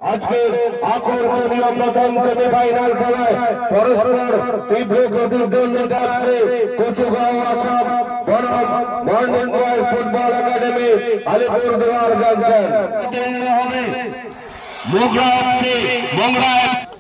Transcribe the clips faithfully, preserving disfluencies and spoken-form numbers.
আজকের আকর্ষণীয় প্রথম সেমিফাইনাল খেলায় পরস্পর তীব্র প্রতিদ্বন্দ্বিতা আছে কচুগাঁও আসাম বনাম morning boys football academy Alipurduar junction হবে মোগরা এফসি মোগরা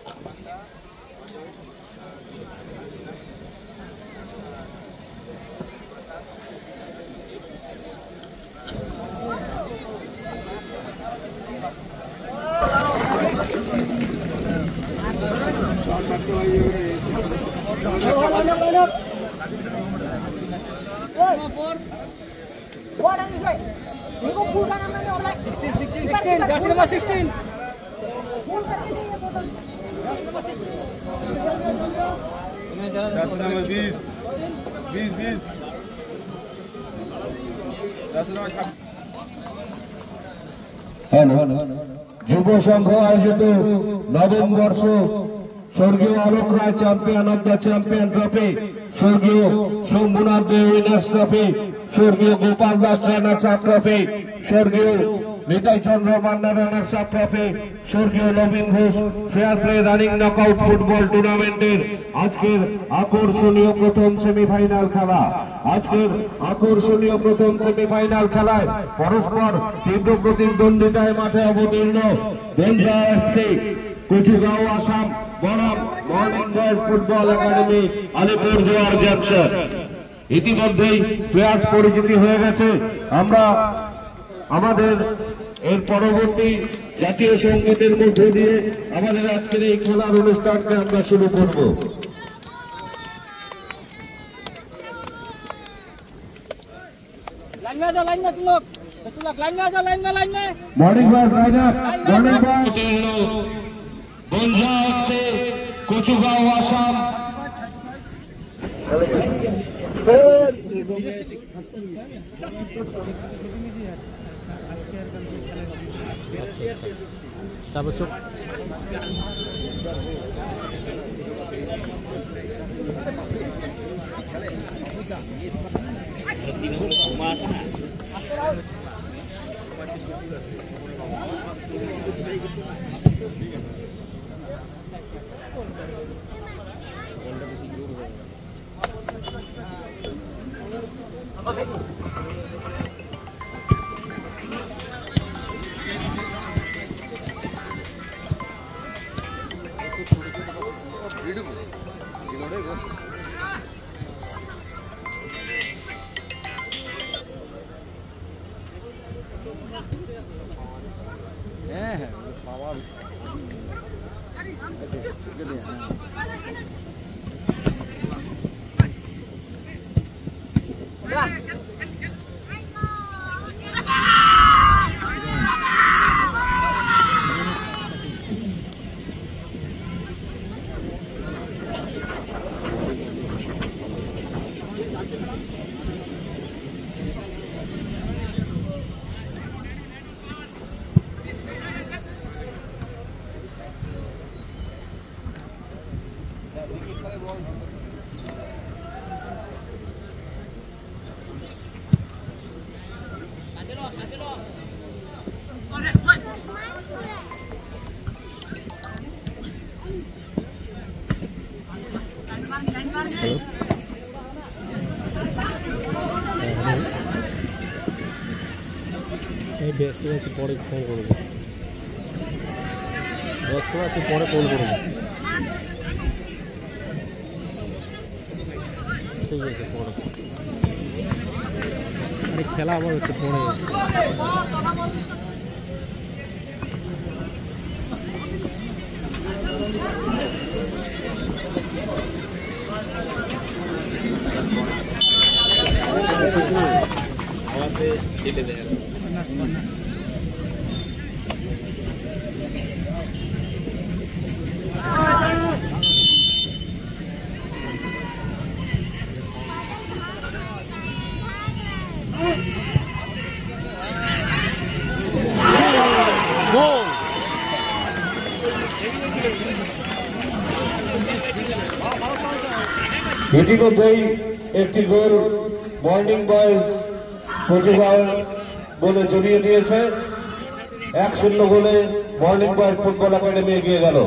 যুব সংঘ আয়োজিত নবম বর্ষ স্বর্গীয় Alok Roy champion of the champion trophy, স্বর্গীয় শম্ভুনাথ দে উইনার্স ট্রফি, স্বর্গীয় Gopal Das runners up trophy, স্বর্গীয় Nitai Chandra Manna runners up trophy, স্বর্গীয় Nabin Ghosh fair play running knockout football টুর্নামেন্টের আজকের আকর্ষণীয় প্রথম সেমিফাইনাল খেলা। আজকের আকর্ষণীয় প্রথম সেমিফাইনাল খেলায় পরস্পর তীব্র প্রতিদ্বন্দ্বিতায় মাঠে অবতীর্ণ বনঝা এফসি কচুগাঁও আসাম বনাম morning boys football academy Alipurduar junction. ইতিমধ্যেই প্লেয়ার্স পরিচিতি হয়ে গেছে। আমরা আমাদের এর পরবর্তী জাতীয় সংগীতের মধ্য দিয়ে আমাদের আজকের এই খেলার অনুষ্ঠানকে আমরা শুরু করব। Morning boys liner morning boys বনঝা হচ্ছে কচুগাঁও আসাম ব্যস্ত আছি, পরে ফোন করবো। ব্যস্ত আছি, পরে ফোন করবো। ঠিক আছে, পরে আরে খেলা আবার হচ্ছে পরে। ইতিমধ্যেই একটি গোল মর্নিং বয়েজ কচুগাঁও বলে জড়িয়ে দিয়েছে। এক শূন্য গোলে মর্নিং বয়েজ ফুটবল একাডেমি এগিয়ে গেল।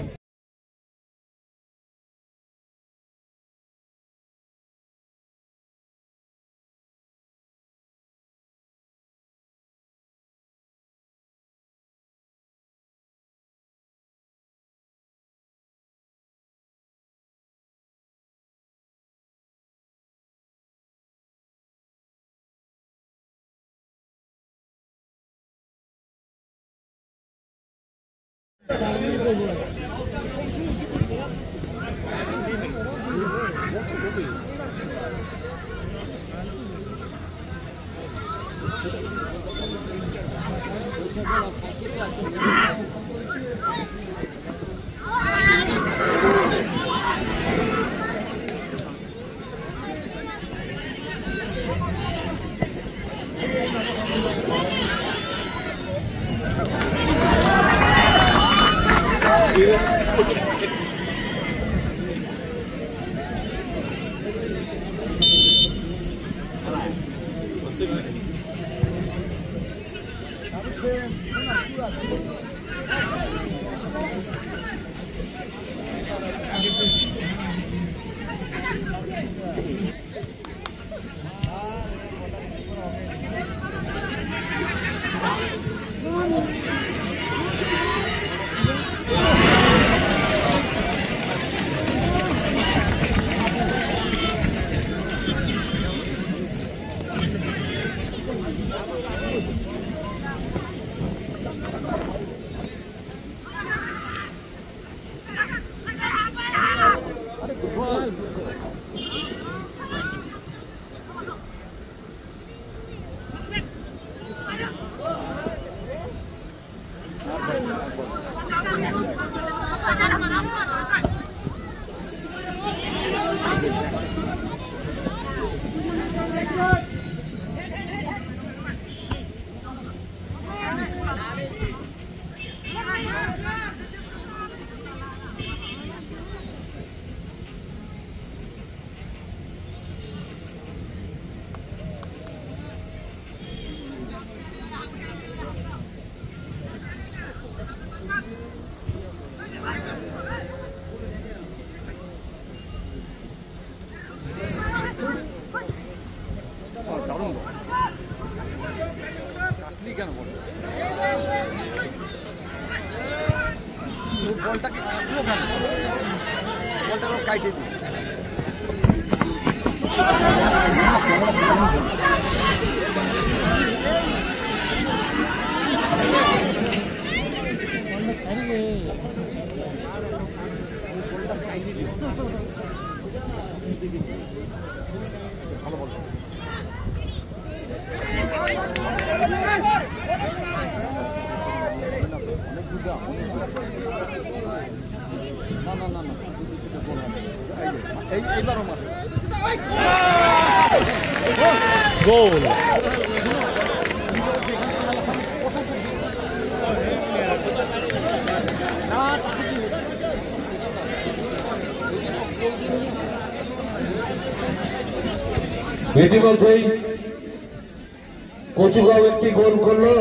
গোল ইতিমধ্যেই কচুগাঁও একটি গোল করলো।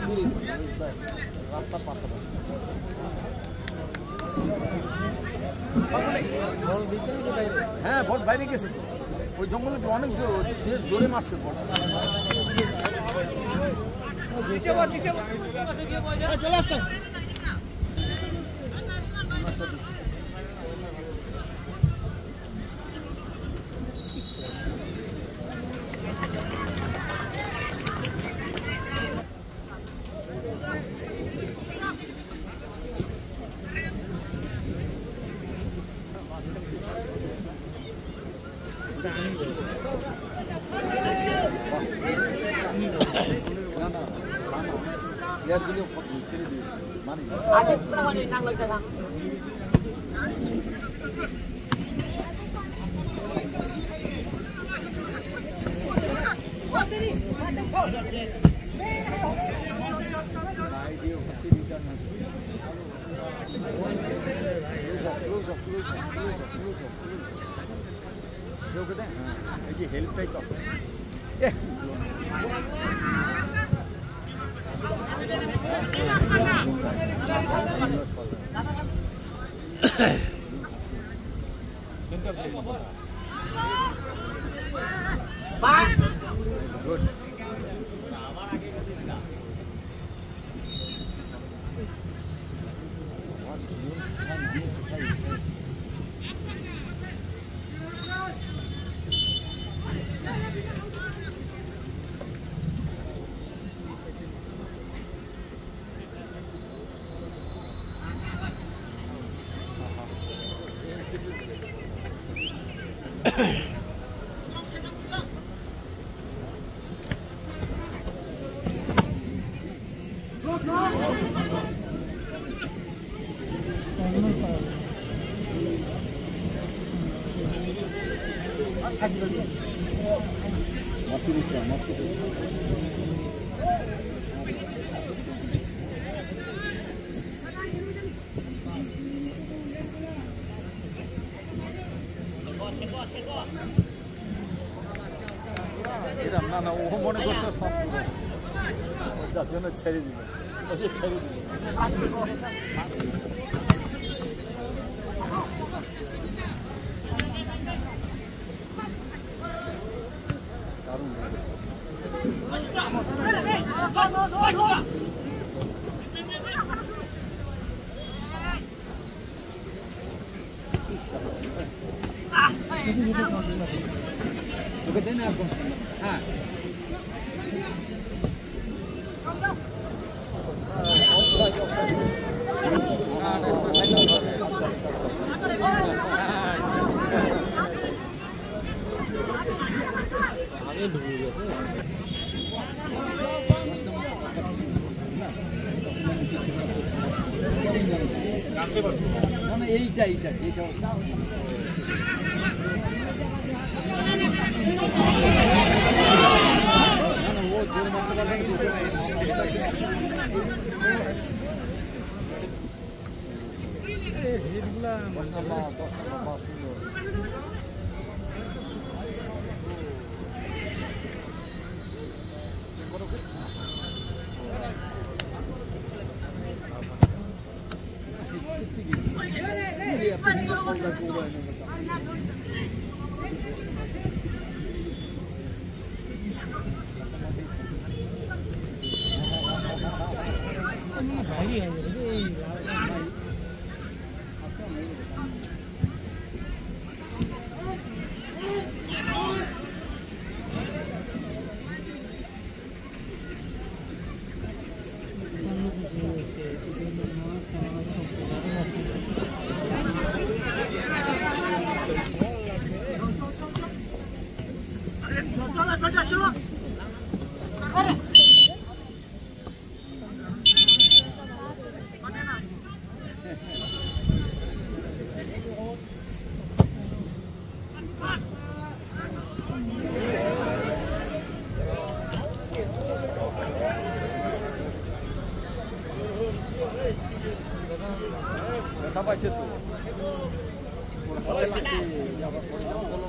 রাস্তার পাশাপাশি হ্যাঁ ভোট বাইরে গেছে তো ওই জঙ্গলে অনেক জোরে মারছে ভোট চলে আসছে हेल्प पे तो गुड এরকম না না ও মনে করছে সব যার জন্য ছেড়ে দিল ওকে ছেড়ে দিল ওকে দেন আর কোন হ্যাঁ আগে ঢুকে গেছে না না এইটা এইটা এইটা ও জোরে মারতে পারবে হেডগুলা দশ নম্বর দশ নম্বর সুন্দর ব্যথা পাইছে তো হাতে লাগছে আবার পরিশ্রম করলো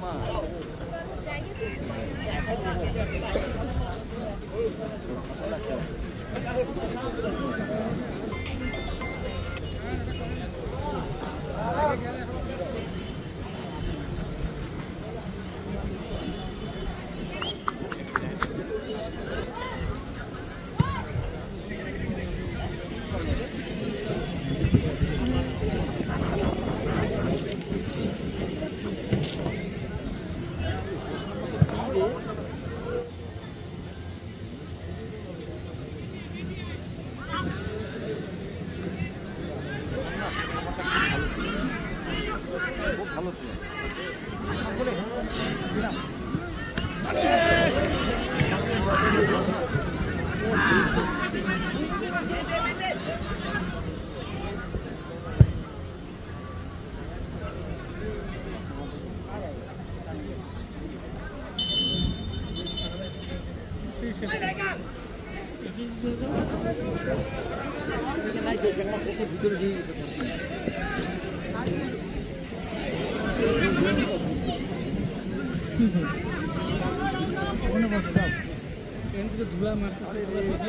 না ধুলা মারতে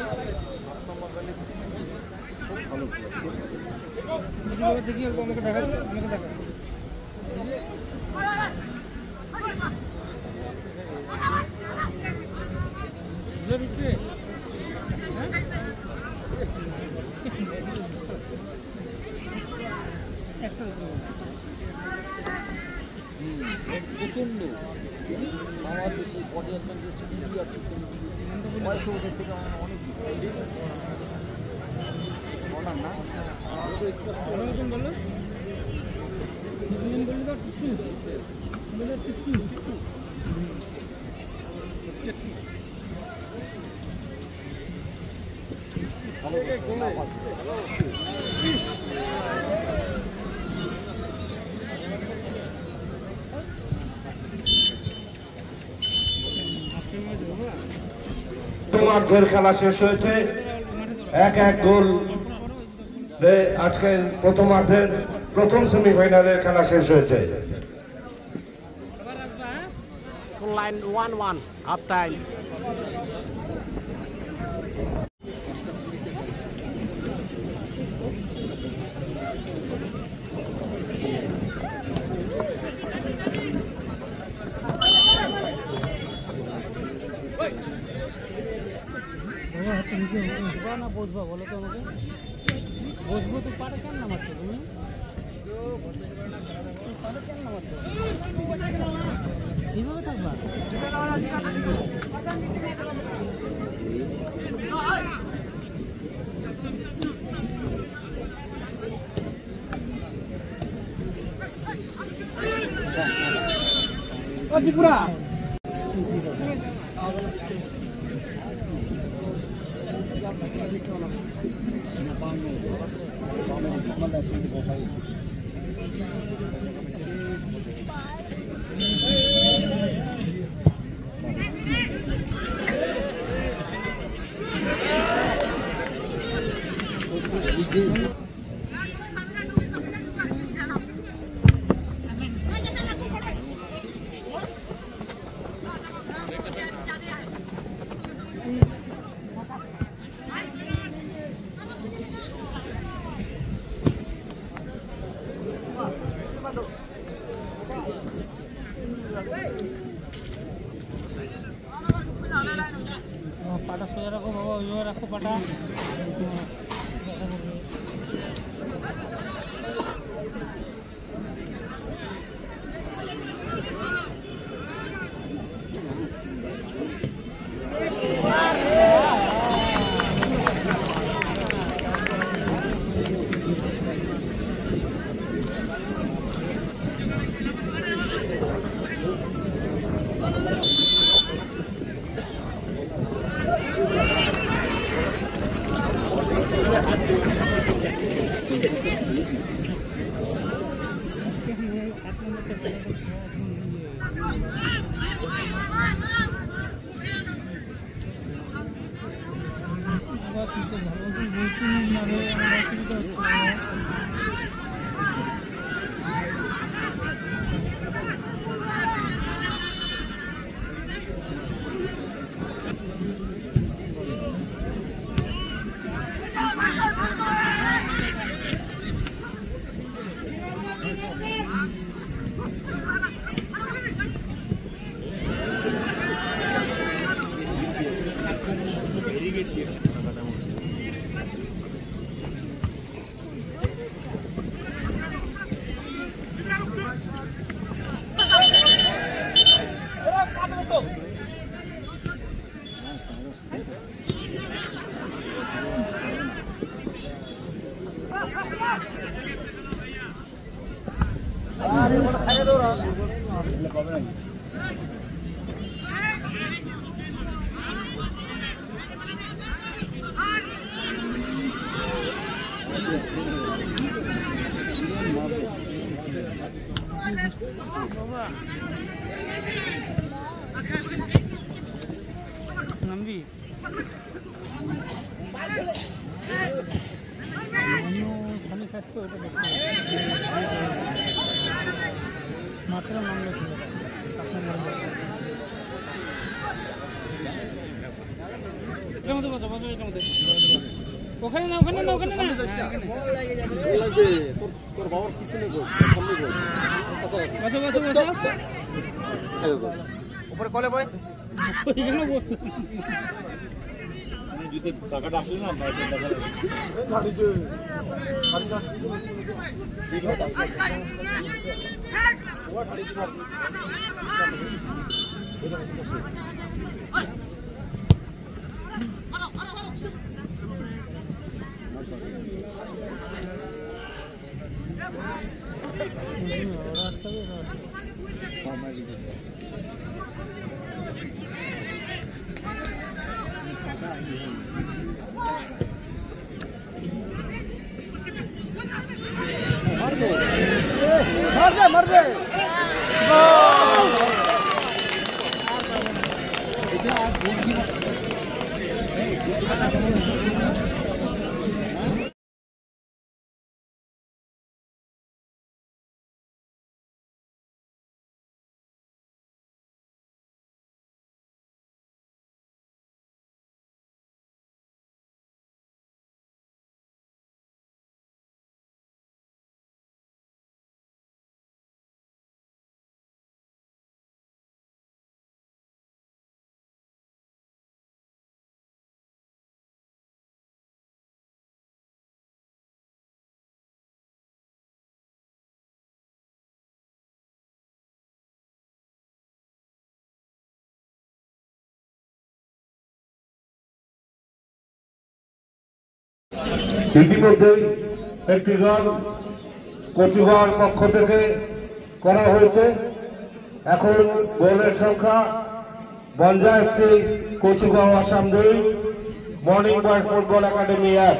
দেখি আমাকে দেখা আমাকে দেখা প্রচন্ড আমার বেশি বডি অ্যাডভান্সেস বুঝি আছে বয়স ওদের থেকে অনেক বেশি বলার না বললো প্রথমার্ধের খেলা শেষ হয়েছে এক এক গোল আজকে প্রথমার্ধের প্রথম সেমিফাইনালের খেলা শেষ হয়েছে Full line one one half time. না বসবো বলো তো আমাকে বসবো তো পারে কেন নামাচ্ছো তুমি পারে কেন নামাচ্ছো এইভাবে থাকবা ও ত্রিপুরা পাটা সোজা রাখো বাবা ওইভাবে রাখো পাটা नंदी खाली खाচ্ছে ওটা দেখতে মাত্র নাম লেখা আপনার এটা মতো বাজা বাজা এটা মতো ওখানে না ওখানে না ওখানে না লাগবে তোর তোর বাবার পিছনে বস সামনে বস বাজা বাজা বাজা উপরে কলে বয় ওইখানে বস জুতে টাকাটা আসলে না বাইরে টাকা গাড়িতে मार दे मार दे ইতিমধ্যে একটি গান কচুগাঁওর পক্ষ থেকে করা হয়েছে। এখন গোলের সংখ্যা বনজা এফসি কচুগাঁও আসাম দুই, মর্নিং বয়েজ ফুটবল একাডেমি এক।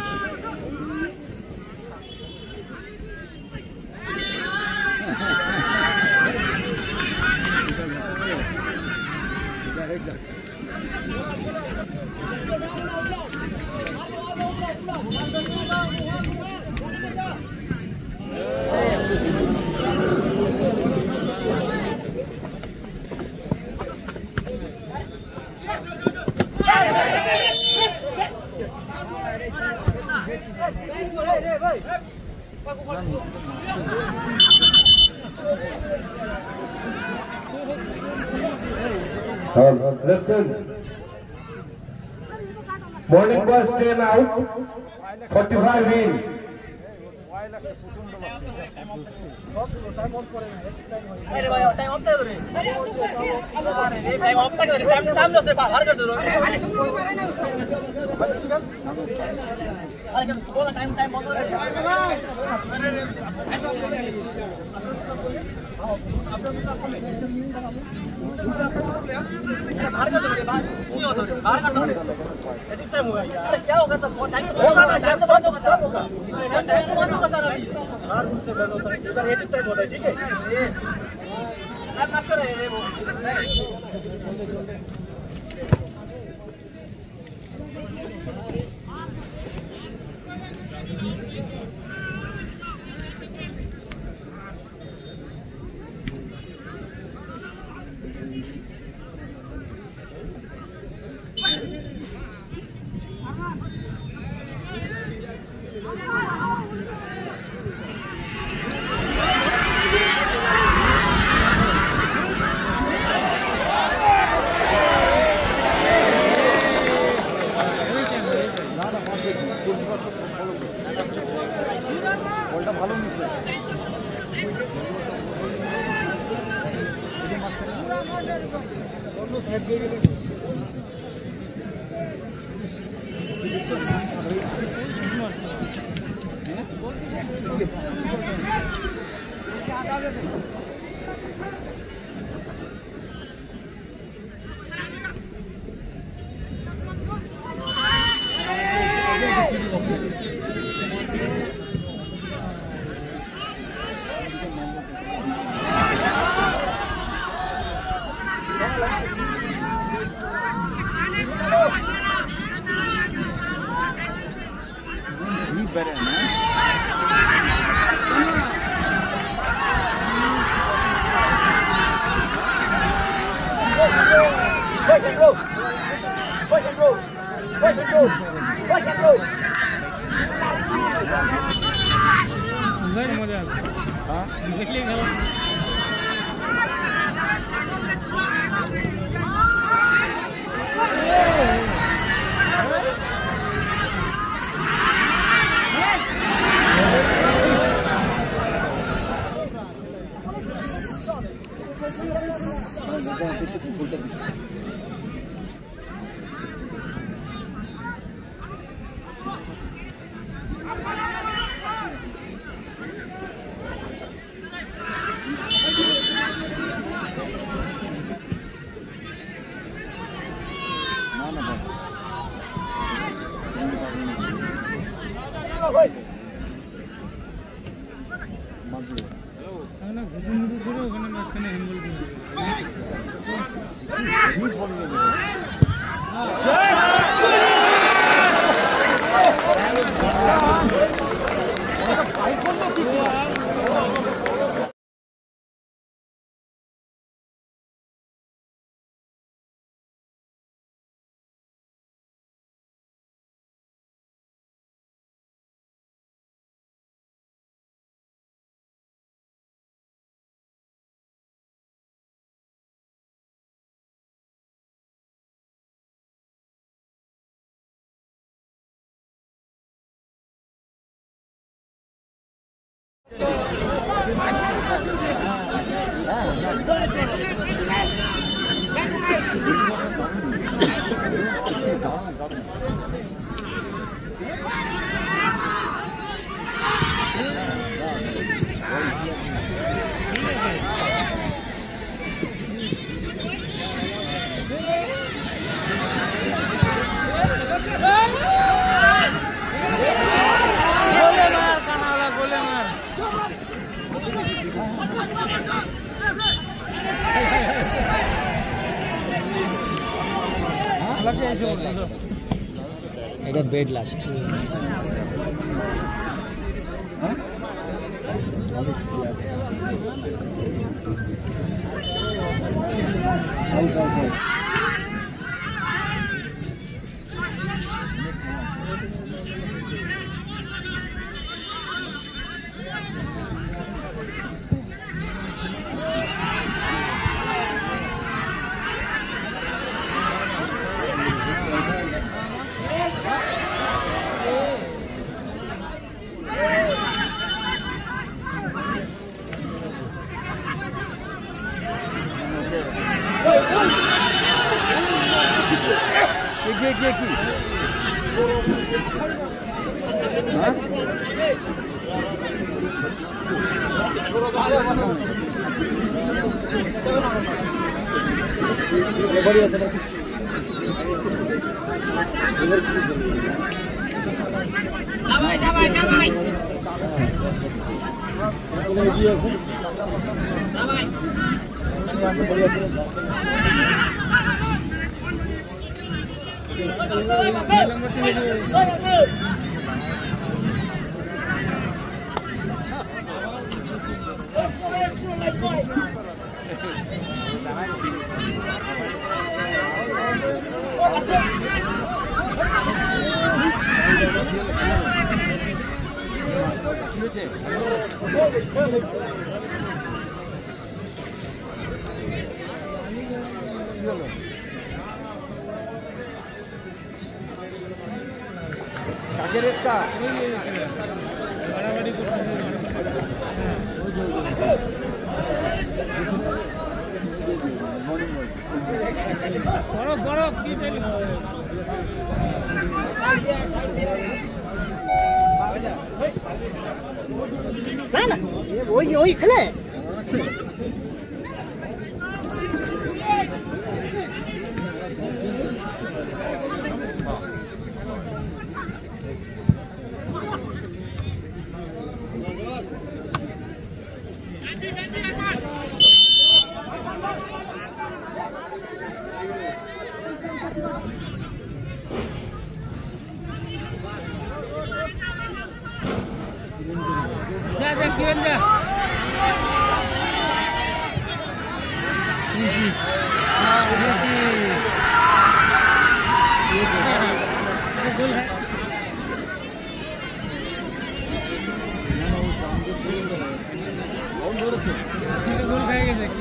Ha ha ha. Morning bus ten out, forty-five in. क्या होगा सब टाइम तो टाइम तो बंद होगा टाइम तो बंद होगा सर अभी हाँ मुझसे बंद होता है इधर एडिट टाइम होता है ठीक है आप आप कर रहे हैं वो এটা বেড লাগ হ্যাঁ কাকে রেট কা বড় বড় কি পেলি না না ওই ওইখানে যা যা কিরণ যা ধরেছে গোল খাই গেছে কি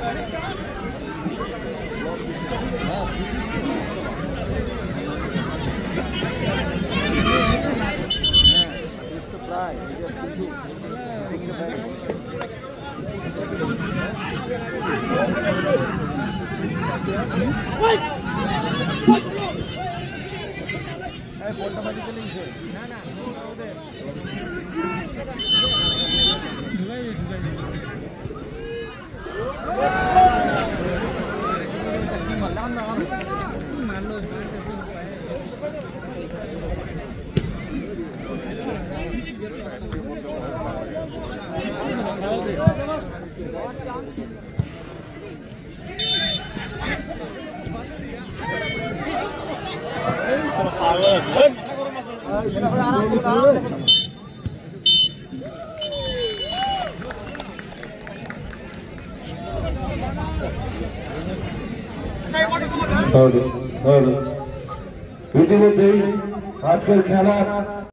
প্রায় বলটা বাজি চলে গেছে না না ওদের ঢুকাই ঢুকাই মারলো ইতিমধ্যেই আজকের খেলা